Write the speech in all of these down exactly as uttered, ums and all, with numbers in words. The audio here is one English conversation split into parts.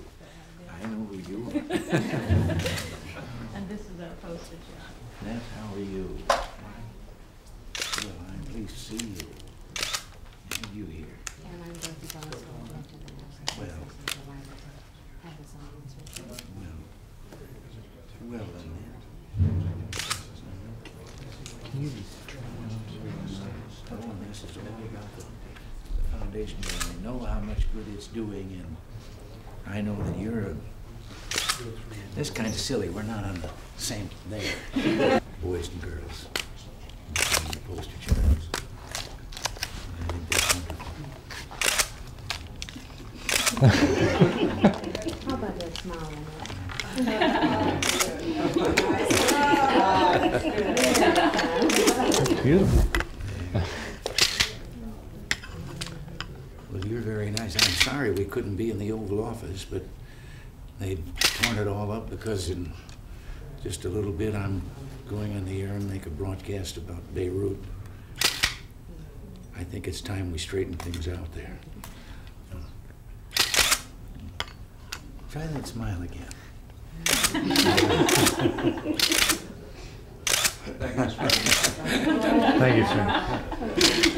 I know who you are. And this is our poster job. That's how are you? Well, I'm pleased to see you. And you here. And I'm Dorothy Boswell, Director of the National Well. Association. Delighted to have this audience with you. Well, well then. Oh, this is all about the, the foundation. I know how much good it's doing, and I know that you're a... This kind of silly. We're not on the same there. Boys and girls. And the poster children. I think that's wonderful. How about that smile on That's beautiful. Well, you're very nice. I'm sorry we couldn't be in the Oval Office, but they torn it all up because in just a little bit I'm going on the air and make a broadcast about Beirut. I think it's time we straighten things out there. Try that smile again. Thank you, sir. Thank you, sir.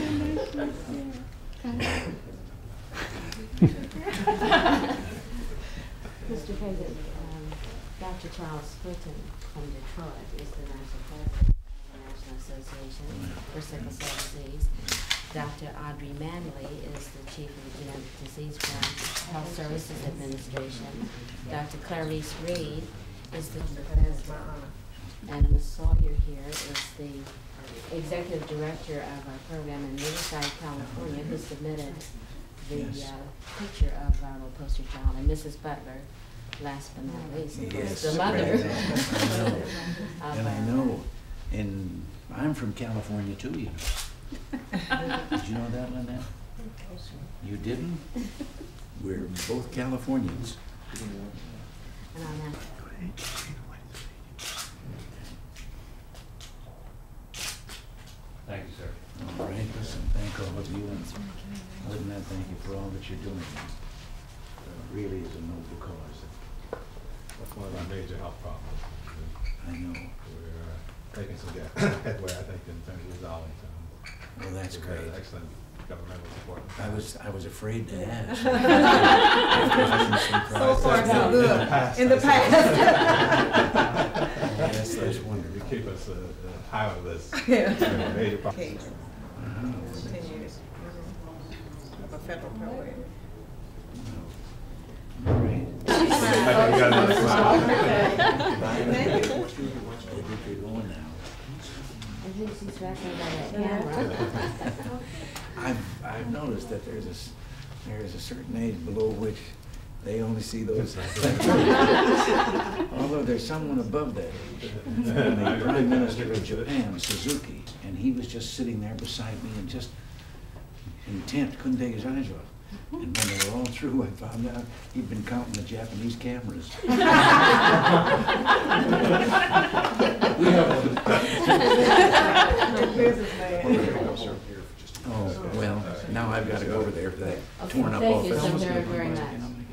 Mister President, um, Doctor Charles Fritton from Detroit is the National President of the National Association for Sickle Cell Disease. Doctor Audrey Manley is the Chief of the Genetic Disease from Health Services Administration. Doctor Clarice Reed is the, that's my honor. And Miz Sawyer here is the Executive Director of our program in Riverside, California, who submitted the Yes. uh, picture of our little poster child, and Missus Butler, last but not least, of course, Yes, the mother. I know. of And I our- know, and I'm from California too, you know. Did you know that, Lynette? You didn't? We're both Californians. And on that, Thank you, sir. All right, listen, thank all of you, and other than that, thank you for all that you're doing. It really is a noble cause. That's one of our major health problems. I know. We're uh, making some get- headway, I think, in terms of resolving some. Well, that's We've had great. excellent governmental support. I was, I was afraid to ask. After some So far, surprises. so good. past, In the I see. past. Yes, that's wonderful. You keep us uh, uh, high on the list. Yeah. We're a major problem. Okay. Ten years of a federal program. All right. I think we got another slide. Thank you. I think you're going now. at least he's wrestling by that camera. I've, I've noticed that there's a, s- there's a certain age below which they only see those. Although there's someone above that age, the Prime Minister of Japan, Suzuki, and he was just sitting there beside me and just intent, couldn't take his eyes off. And when they were all through, I found out he'd been counting the Japanese cameras. We have Business man. Oh, well, now I've got to go over there for that Okay, torn up thank you office. so very, very much.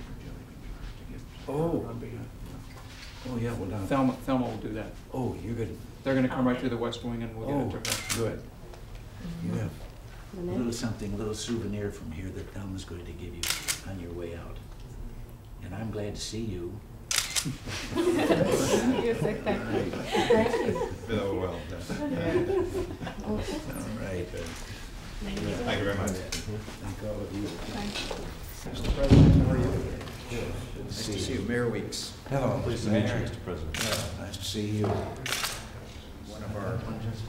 Oh, oh, yeah, well, now, Thelma, Thelma will do that. oh, you're good. They're gonna come right through the West Wing and we'll Oh, get it to her. good. You have a little something, a little souvenir from here that Thelma's going to give you on your way out. And I'm glad to see you. Yes, thank you. Thank you. Been overwhelmed. yeah. All right. Thank you very much. Thank all of you. Mister President, how are you? Good Nice to to see see you. you. Mayor Weeks, Hello. Pleased to meet you, Mister President. Nice to see you. One of our...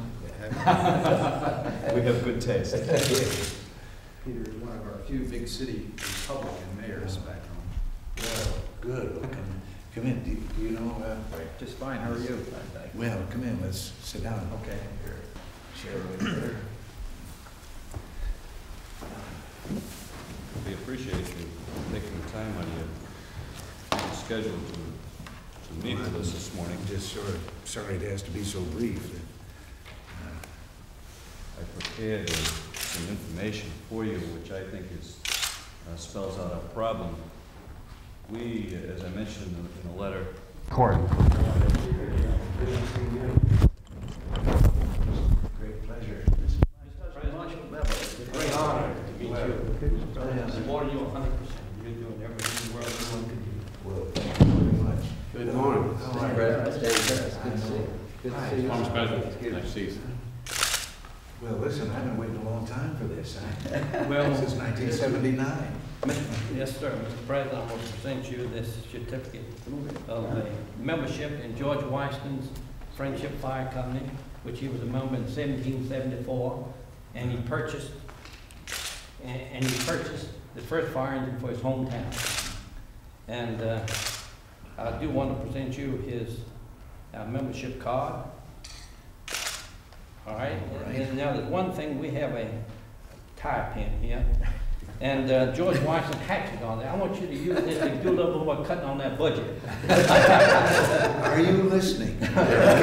We have good taste. Peter is one of our few big city Republican mayors back home. Well, good. Well, come, come in. Do, do you know? Uh, Just fine, how are you? well, come in. Let's sit down. Okay. Here, share with you. We appreciate you taking the time on your schedule to, to meet with us this morning. I'm just sort of sorry it has to be so brief. I prepared uh, some information for you, which I think is, uh, spells out a problem we, as I mentioned in the- in the letter, Court. Great pleasure. Great honor to meet you. Support you a hundred percent. You're doing everything the world one could do. Well, thank you very much. Good morning. All right. President. Good to see you. Good to see you. Thomas President, nice to see you. Well, listen, I've been waiting a long time for this. I- Well, Since nineteen seventy-nine. yes, sir. Mister President, I want to present you this certificate of a membership in George Washington's Friendship Fire Company, which he was a member in seventeen seventy-four, and he purchased, and and he purchased the first fire engine for his hometown. And uh, I do want to present you his uh, membership card. All right, All right. and now there's one thing, we have a tie pin here, and uh, George Washington hatchet on there. I want you to use this to do a little more cutting on that budget. Are you listening? On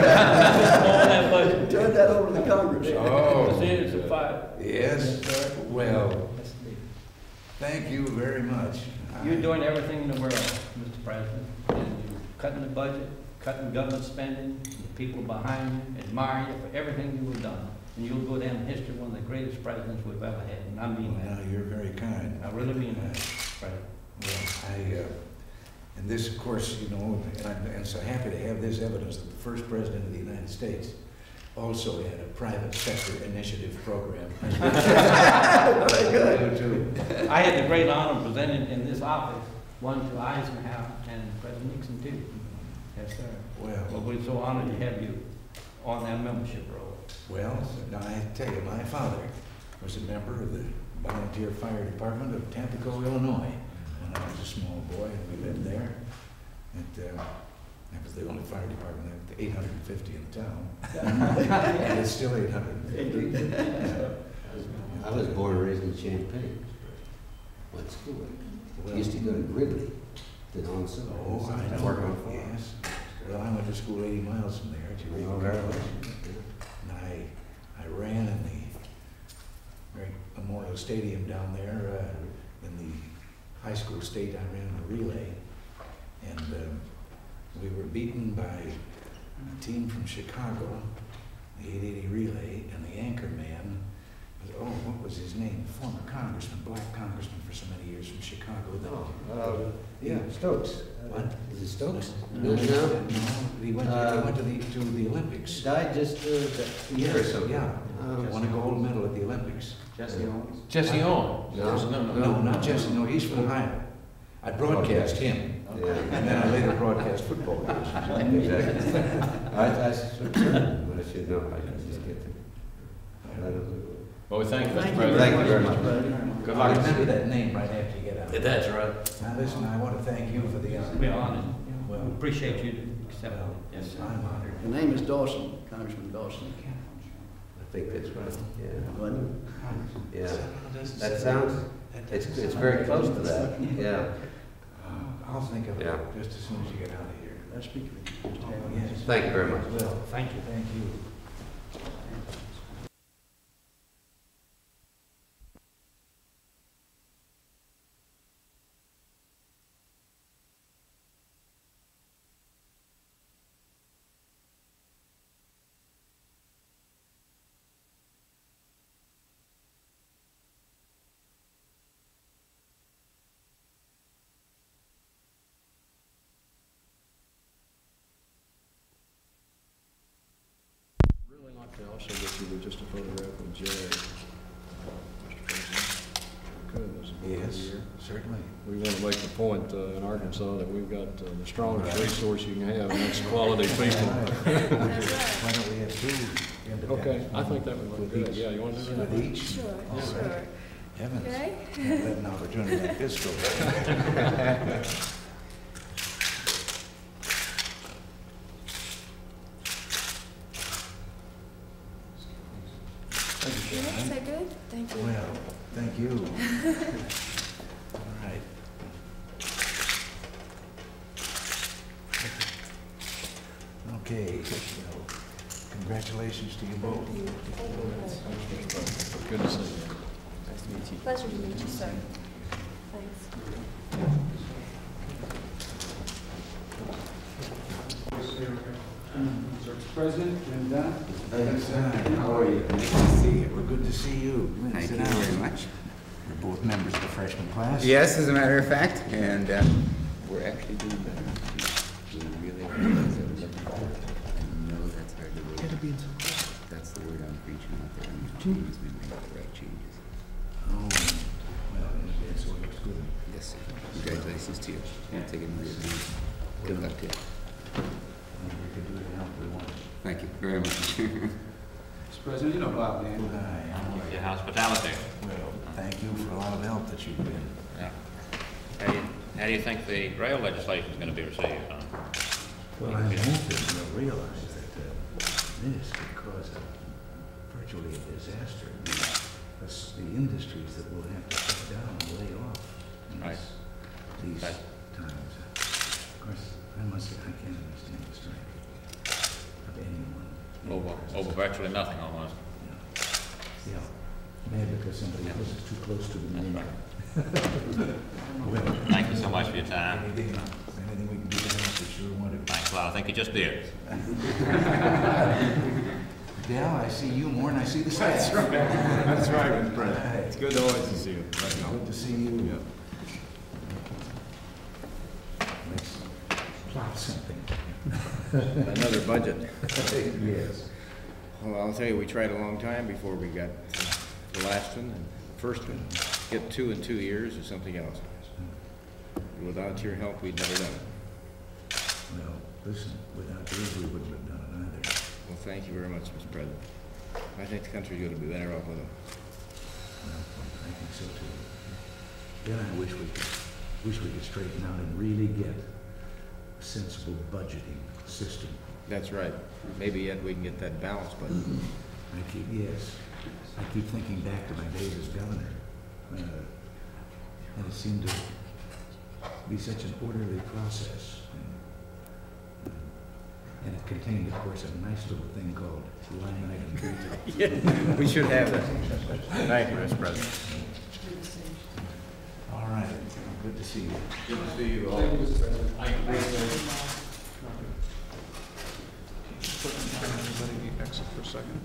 that budget. Turn that over to the Congress. Oh. See, it's a five. Yes, sir. well, thank you very much. You're I- doing everything in the world, Mister President, and you're cutting the budget, cutting government spending, the people behind you admire you for everything you have done. And you'll go down in history, one of the greatest presidents we've ever had, and I mean Well, that. now, you're very kind. I really mean that, President. Well, I, uh, and this, of course, you know, and I'm, and so happy to have this evidence that the first president of the United States also had a private sector initiative program. Very good. too. I had the great honor of presenting in this office, one to Eisenhower and President Nixon too. Yes, sir. Well, Well, we're so honored to have you on that membership roll. well, now I tell you, my father was a member of the volunteer fire department of Tampico, Illinois, when I was a small boy, and we lived there. And, uh, that was the only fire department, there were eight hundred fifty in the town. And it's still eight hundred fifty. I was born and raised in Champaign. Went to school. I used to go to Gridley, to Don Silver. Oh, I know, Work on farm. yes. Well, I went to school eighty miles from there, at Eureka Oh, very College. well. And I, I ran in the great Memorial Stadium down there, uh, in the high school state, I ran the relay. And, um, we were beaten by a team from Chicago, the eight eighty relay, and the anchor man was, oh, what was his name? Former congressman, black congressman for so many years from Chicago. that- Oh, uh, yeah, Stokes. What? Is it Stokes? No, No, no, no. he went, he Uh, went to the, to the Olympics. Died just uh, a year or so. Yeah, Um, won a gold medal at the Olympics. Jesse Owens. Jesse Owens. No. No, no, No, not Jesse, no, he's from Ohio. I broadcast him, Yeah. and then I later broadcast football games. Exactly. I, I should, but I should know, I should just get to. I don't know. Well, we thank you, Mister Thank you President. very much, President. Good luck. Remember that name right after you get out. That's right. Now, listen, I want to thank you for the honor. We're honored. We Well, appreciate you to accept it. well, Yes, sir. I'm honored. The name is Dawson, Congressman Dawson. I think that's right, yeah. Yeah, that sounds, it's, it's very close to that, yeah. I'll think of it Yeah. just as soon as you get out of here. That's speaking. Yes. Thank you very much. Well, Thank you. thank you. Really like to also get you with just a photograph of Jerry, Mister President. Could, as a board Yes, here. certainly. We want to make the point uh, in Arkansas that we've got uh, the strongest resource you can have, and that's quality people. Why don't we have two independent? Okay, I think that would look with good. each- Yeah, you want to do that? With each? Sure, All right. sure. Heavens. Okay. Can't let an opportunity like this go by. Thank you, Is Sharon. that good? Thank you. Well, thank you. All right. Okay, well, congratulations to you both. Good to see you. Pleasure to meet you, sir. Thanks. President, Jim Dunn. Thanks, uh, how are you? Nice to see you. We're good to see you. Come in, Thank sit you down. very much. We're both members of the freshman class. Yes, as a matter of fact, and uh, we're actually doing better. We really are. I know that's hard to believe. That's the word I'm preaching out there. And changes, we make the right changes. Oh, well, yeah, so it looks good. Yes, sir. Congratulations to you. And take it easy. Good luck to you. We can do it now if we want. Thank you very much. Mister President, you know Bob Dan. Hi, how are you? Your hospitality. Well, thank you for a lot of help that you've been. Yeah. How do you, how do you think the rail legislation is going to be received? Huh? Well, I'm hoping you'll realize that uh, this could cause a, virtually a disaster. The, the industries that will have to shut down and lay off in Right. these, these Right. times. Of course, I must say, I can't understand the strength of anyone. Over, over virtually nothing almost. Yeah, maybe because somebody else is too close to the moon. Well, Thank you so much for your time. anything, anything we can do to help, we sure want to. Thanks a lot. I think you just did. Dal, I see you more than I see the staff. That's right. That's right, Mister Right. President. It's good to always to see you. Good to see you. Let's plot something. Another budget. Yes. Well, I'll tell you, we tried a long time before we got the last one and the first one. Get two in two years or something else. Without your help, we'd never done it. Well, listen, without yours, we wouldn't have done it either. Well, thank you very much, Mister President. I think the country's going to be better off with them. Well, I think so too. Then I wish we could, wish we could straighten out and really get a sensible budgeting system. That's right. Maybe yet we can get that balanced budget. I keep, yes, I keep thinking back to my days as governor, uh, and it seemed to be such an orderly process. And, uh, and it contained, of course, a nice little thing called line item detail. Yeah, we should have that. Thank you, Mister President. All right, good to see you. Good to see you all. Thank you, Mister President. Everybody exit for a second.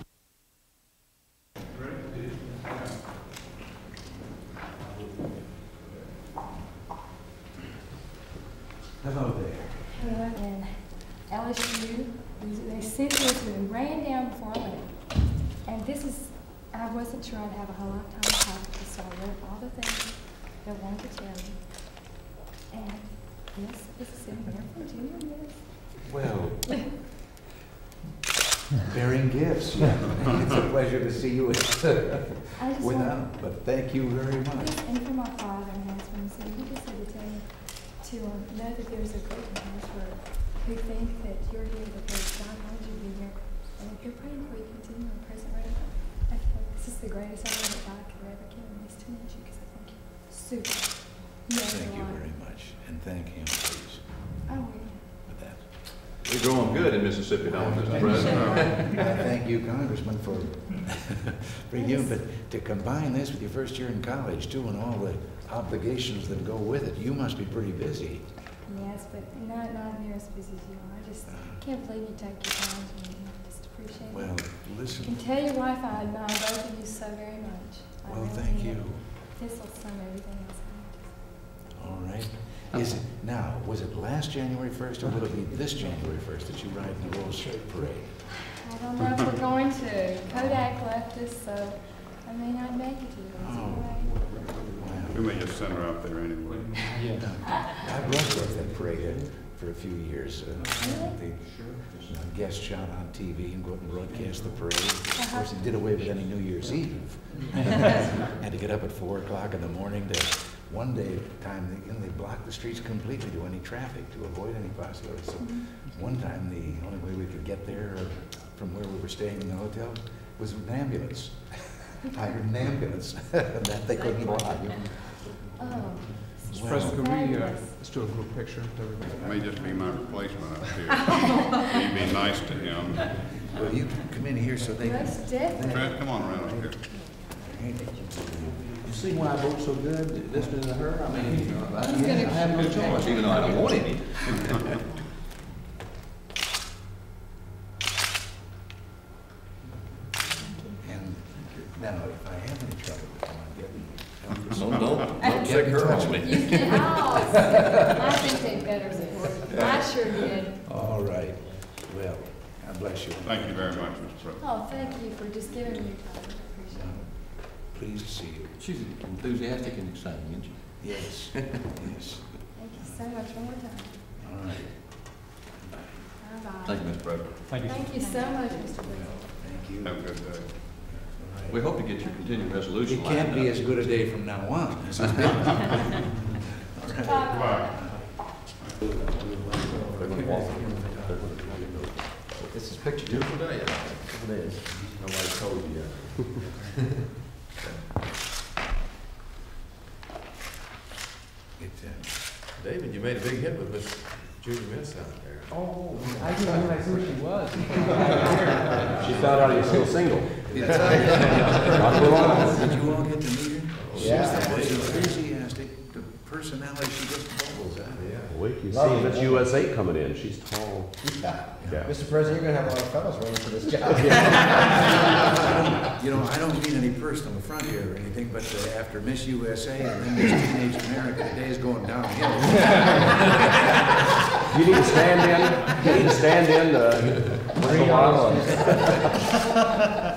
Hello there. Hello, and L S U, they sent this and ran down before I left. And this is, I wasn't sure I'd have a whole lot of time to talk to you, so I wrote all the things I wanted to tell you. And yes, this is in here from Junior, yes. Well, bearing gifts. It's a pleasure to see you I just want- without, but thank you very much. Yes, and for my father and husband, so he just said to tell you to um, know that there's a group of us who think that you're here because God wanted you to be here. And if you're praying for you, continue on present right now. I feel like this is the greatest honor that God could ever give me, is to meet you, because I think you're super. You know, Thank a you lot. very much, and thank him, please, Oh, yeah. for that. We're doing good in Mississippi, don't we, Mister President? I thank you, Congressman, for, for you, but to combine this with your first year in college, too, and all the obligations that go with it, you must be pretty busy. Yes, but not, not near as busy as you are. I just can't believe you take your time to me. I just appreciate it. Well, You listen, can tell your wife I admire both of you so very much. I well, really thank do. you. This will sum everything else up. All right. Is it, now, was it last January first, or will it be this January first that you ride in the Rose Parade? I don't know if we're going to. Kodak left us, so I may not make it to yours. Oh. We may just send her out there anyway. I broadcast that parade for a few years. Uh, the uh, guest shot on T V and go out and broadcast the parade. Of course, he did away with any New Year's Eve. Had to get up at four o'clock in the morning to, one day time, they, you know, they blocked the streets completely to any traffic to avoid any possibility. So one time, the only way we could get there uh, from where we were staying in the hotel was with an ambulance. Hired an ambulance that they couldn't block. Oh. Mister President, could we, uh, let's do a group picture with everybody. It may just be my replacement up here. Can you be nice to him? Well, you can come in here so they can. Most definitely. Trent, come on around up here. You see why I vote so good, listening to her? I mean, I I have no choice, even though I don't want any. sure did. All right. Well, God bless you. Thank you very much, Mister President. Oh, thank you for just giving me your time. I appreciate it. Pleased to see you. She's enthusiastic and exciting, isn't she? Yes, yes. Thank you so much one more time. All right. Bye-bye. Thank you, Mister President. Thank you. Thank you so much, Mister Well, President. thank you. Have a good day. All right. We hope to get your continued resolution. It can't lined be up. as good a day from now on as it's been. All right. Bye-bye. This is picture two. Beautiful day. It is. Nobody told you yet. It, uh, David, you made a big hit with Miss Judy Miss out there. Oh, I didn't realize who she was. She found out he's still single. Did you all get to meet her? Yeah. She's the most enthusiastic, the personality, she just bubbles out. Yeah. Wait, you see Miss U S A coming in. She's tall. Yeah. Yeah. Mister President, you're gonna have a lot of fellows running for this job. You know, I don't mean any personal affront here or anything, but uh, after Miss U S A and then Miss Teenage America, the day's going downhill. You need to stand in. You need to stand in. Uh, once in a while.